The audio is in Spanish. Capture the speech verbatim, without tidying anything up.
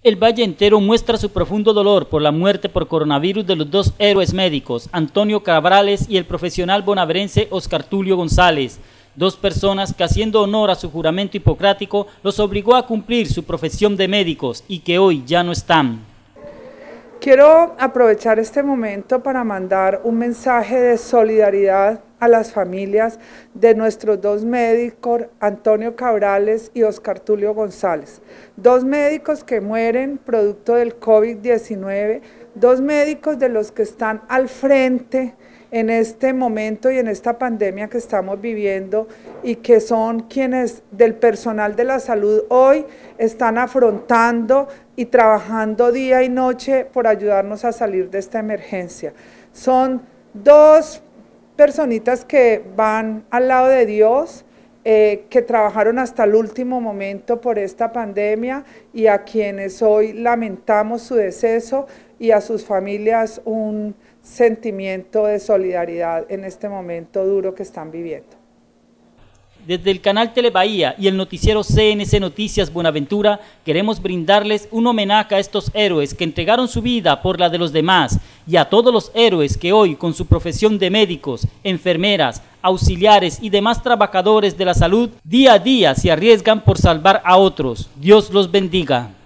El Valle entero muestra su profundo dolor por la muerte por coronavirus de los dos héroes médicos, Antonio Cabrales y el profesional bonaerense Oscar Tulio González, dos personas que, haciendo honor a su juramento hipocrático, los obligó a cumplir su profesión de médicos y que hoy ya no están. Quiero aprovechar este momento para mandar un mensaje de solidaridad a las familias de nuestros dos médicos, Antonio Cabrales y Oscar Tulio González. Dos médicos que mueren producto del COVID diecinueve, dos médicos de los que están al frente en este momento y en esta pandemia que estamos viviendo y que son quienes del personal de la salud hoy están afrontando y trabajando día y noche por ayudarnos a salir de esta emergencia. Son dos personitas que van al lado de Dios, eh, que trabajaron hasta el último momento por esta pandemia y a quienes hoy lamentamos su deceso y a sus familias un sentimiento de solidaridad en este momento duro que están viviendo. Desde el canal Telebahía y el noticiero C N C Noticias Buenaventura queremos brindarles un homenaje a estos héroes que entregaron su vida por la de los demás y a todos los héroes que hoy con su profesión de médicos, enfermeras, auxiliares y demás trabajadores de la salud día a día se arriesgan por salvar a otros. Dios los bendiga.